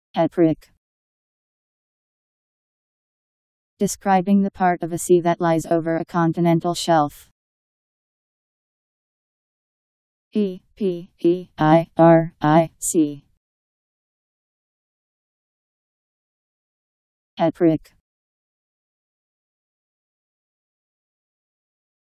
Epeiric. Describing the part of a sea that lies over a continental shelf. Epeiric. Epeiric.